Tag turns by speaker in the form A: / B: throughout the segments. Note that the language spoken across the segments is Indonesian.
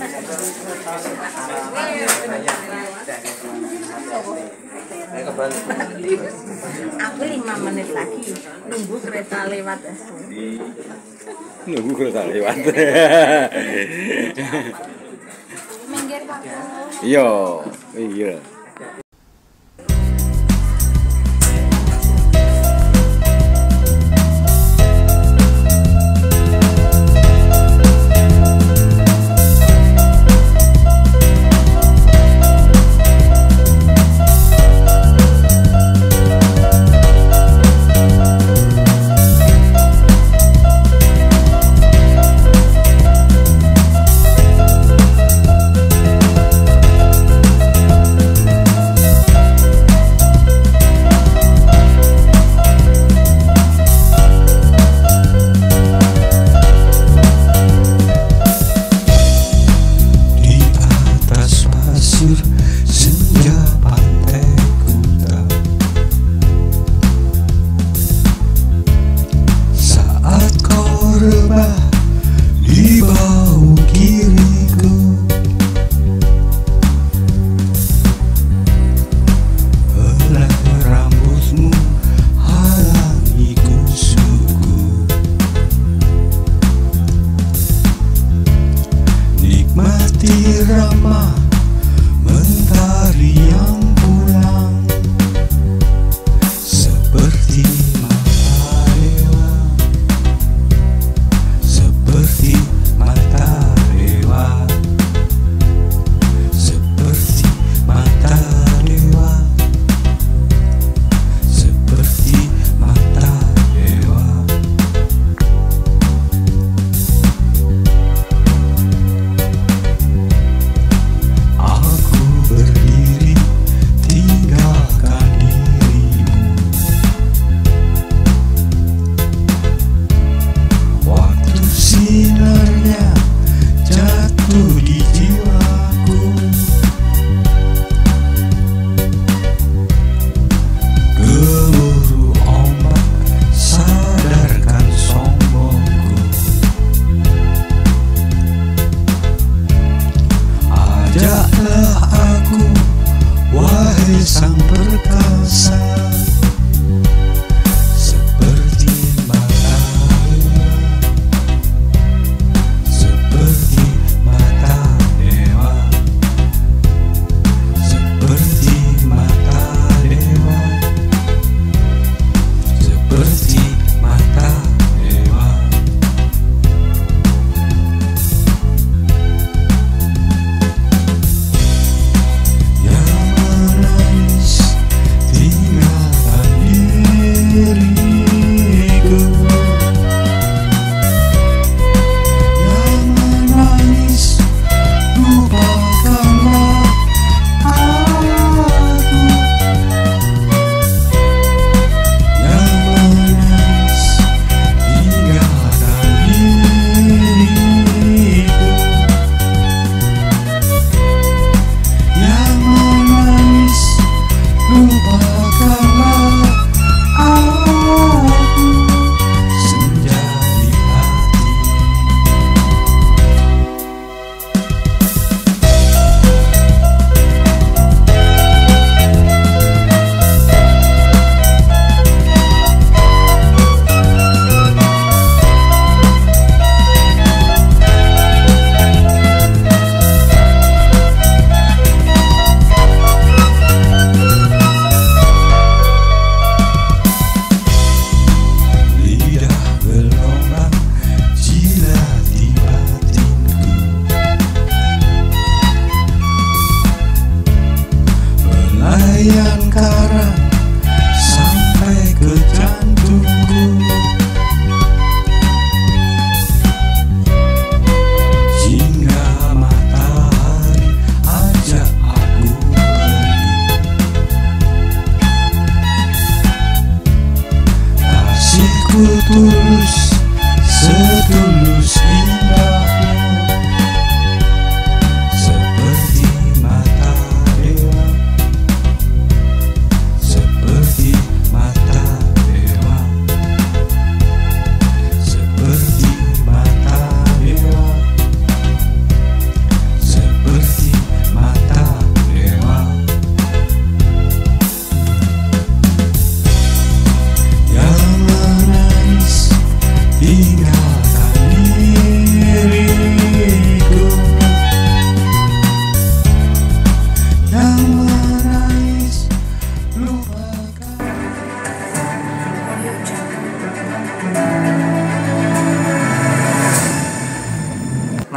A: Aku 5 menit lagi nunggu kereta lewat.
B: Nunggu kereta lewat.
A: Minggir Pak.
B: Iya, iya.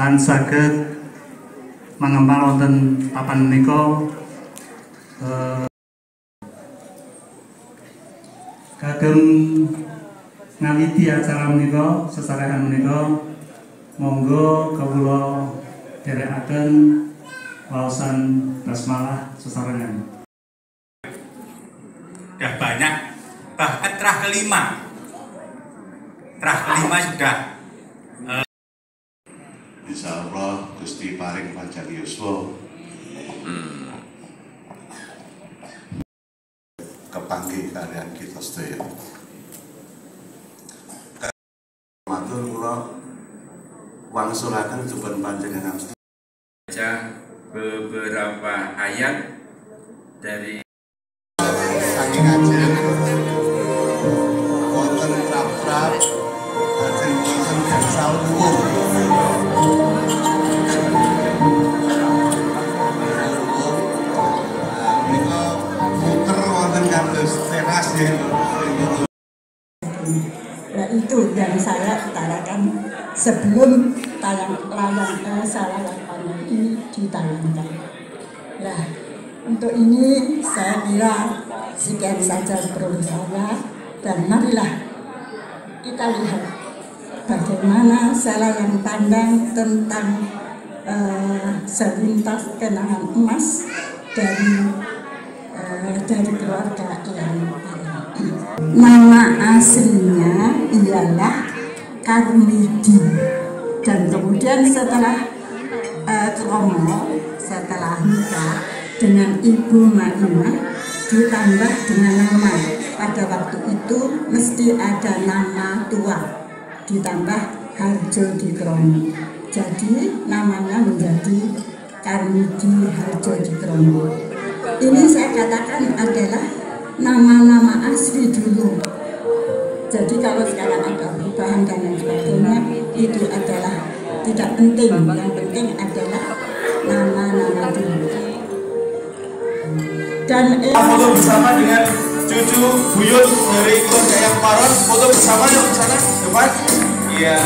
C: perusahaan saged mangempal wonten papan menika kagem ngawiti acara menika sesarehan menika monggo kawula dherekaken waosan basmalah sesarengan.
D: Sudah banyak, bahkan terah kelima sudah.
E: Insyaallah Gusti paring panjang yuswa. Kepanggih kalian kita sedaya. Matur kula wangsulaken juban panjenengan.
D: Baca beberapa ayat dari
E: saking ajeng wonten trap-trap ajeng wonten gangsal umum.
F: Nah, itu yang saya utarakan sebelum layang ini ditayangkan. Nah, untuk ini saya kira sekian saja perlu saya, dan marilah kita lihat bagaimana saya yang pandang tentang selintas kenangan emas dari keluarga yang nama aslinya ialah Karmidi, dan kemudian setelah Kromo, setelah nikah dengan Ibu Maimah ditambah dengan nama. Pada waktu itu mesti ada nama tua ditambah Harjo di Kromo, jadi namanya menjadi Karmidi Harjo di Kromo. Ini saya katakan adalah nama-nama asli dulu. Jadi kalau sekarang ada perubahan dan lain sebagainya, itu adalah tidak penting. Yang penting adalah nama-nama dulu. Dan
D: foto bersama dengan cucu buyut dari keluarga yang Paron. Foto bersama yuk ke sana depan. Iya.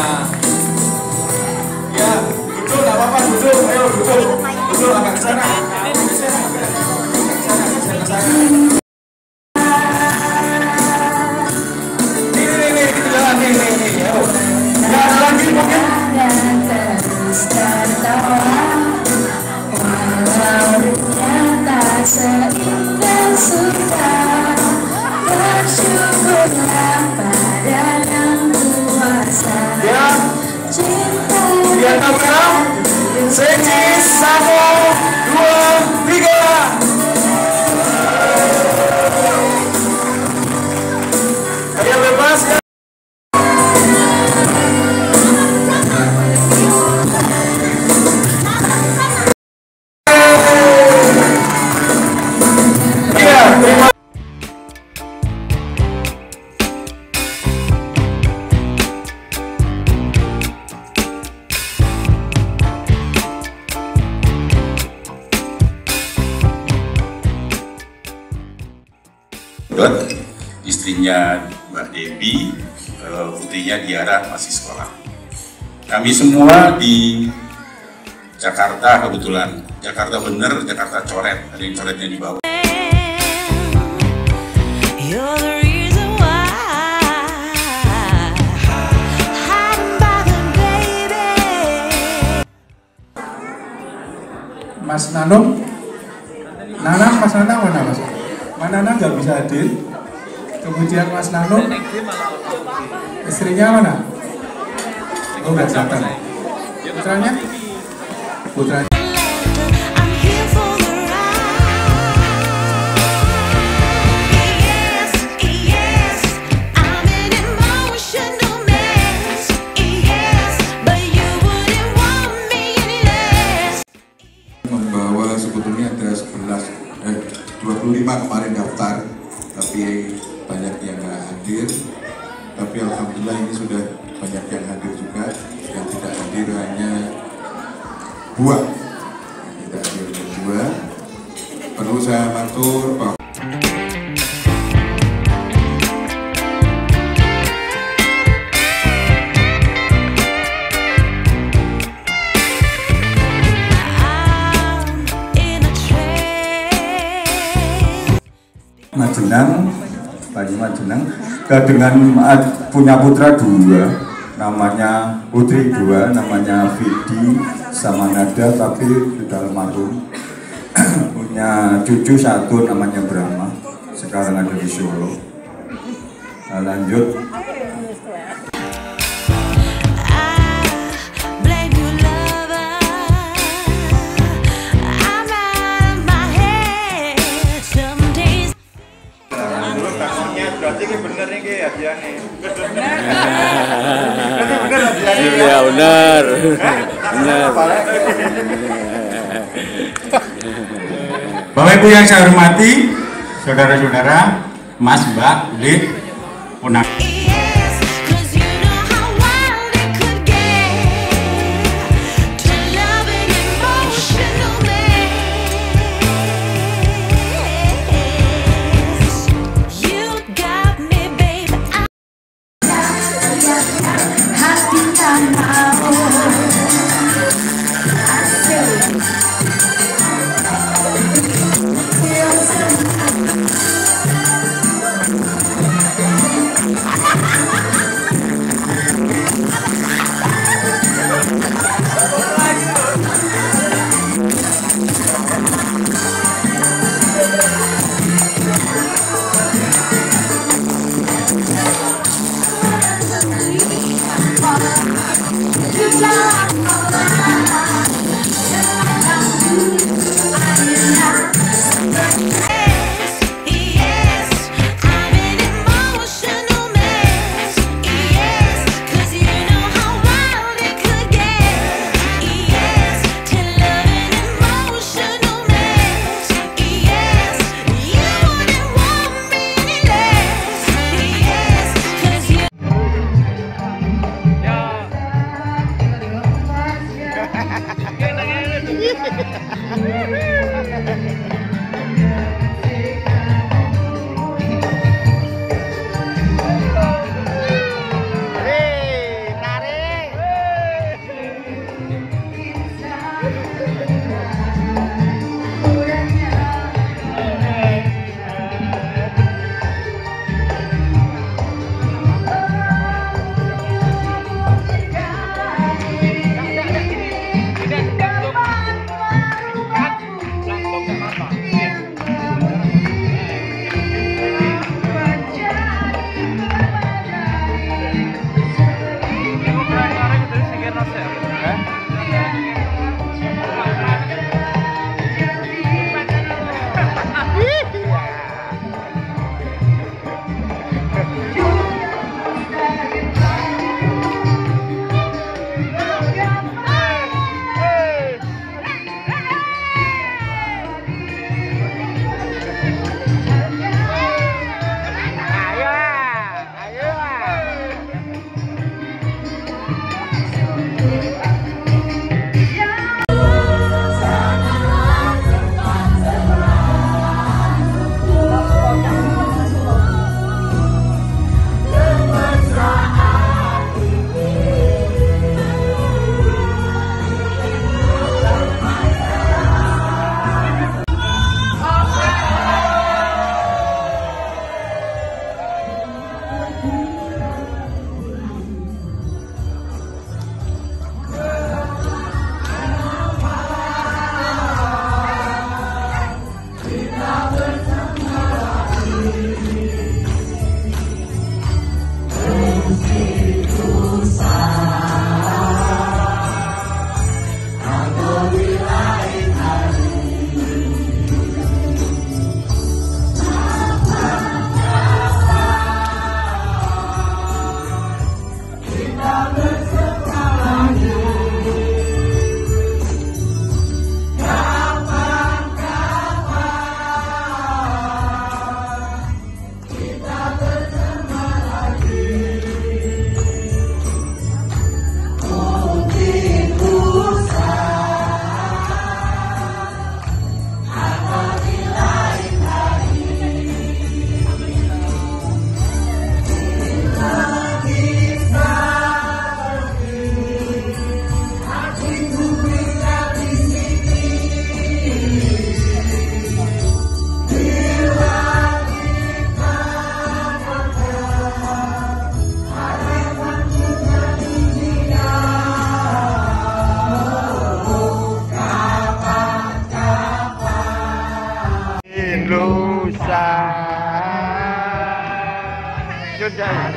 D: Ya, duduk enggak apa-apa, duduk. Ayo duduk. Duduk agak ke sana.
G: Seindah suka bersyukurlah pada yang kuasa. Cinta lihat kamera. Seci 1, 2, 3. Saya bebas ya.
D: Istrinya Mbak Dewi, putrinya Diara masih sekolah. Kami semua di Jakarta, kebetulan Jakarta bener, Jakarta coret, ada yang coretnya di bawah.
C: Mas Nanung, Mas Nanang mana Mas? Mas Nanang nggak bisa hadir. Kemudian Mas Nanung, istrinya mana? Oh, nggak datang. Putranya? Putranya.
E: Membawa sebetulnya ada 25 kemarin daftar, tapi banyak yang nggak hadir. Tapi alhamdulillah ini sudah banyak yang hadir juga. Yang tidak hadir hanya 2. Yang tidak hadir 2. Perlu saya matur bahwa
H: lima jeneng. Dengan punya putra 2, namanya putri 2, namanya Vidi sama Nada, tapi sudah almarhum. Punya cucu 1 namanya Brahma, sekarang ada di Solo. Nah, lanjut.
G: Berarti ini bener nih hadiahnya.
B: Iya benar. Benar.
C: Bapak Ibu yang saya hormati, saudara-saudara, Mas, Mbak, Lid, Punak.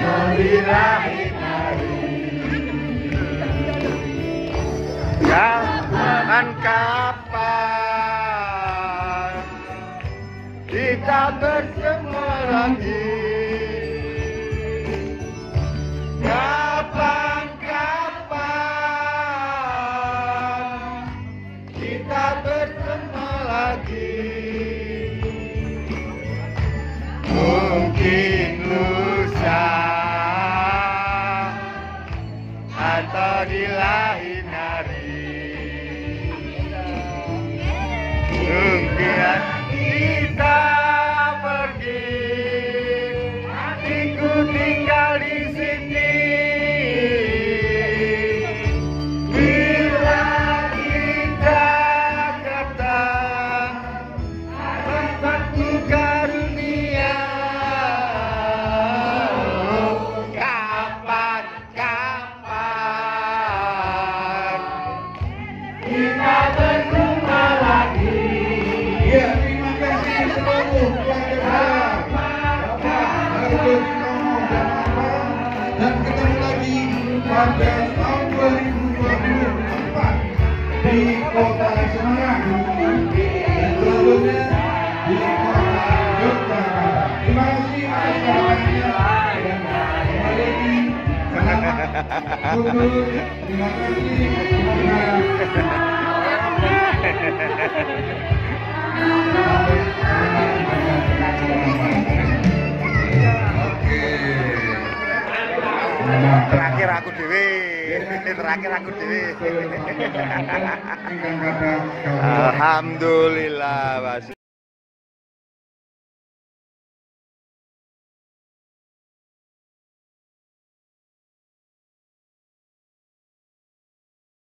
G: Jangan kapan kita bertemu lagi. Kapan kita bertemu lagi. Mungkin lusa atau di lain hari. Mungkin kita pergi, aku tinggal di sini. Bila kita kata tempatku karunia. Kapan kita berjumpa lagi. Ya, terima kasih seluruh keluarga Bapak Argo Binomo dan ketemu lagi pada tahun 2024 di Kota Semarang dan tentunya di Kota Yogyakarta. Terima kasih atas perhatiannya dan kembali lagi selamat mundur. Terima
I: Terakhir aku dewe. Alhamdulillah, Mas.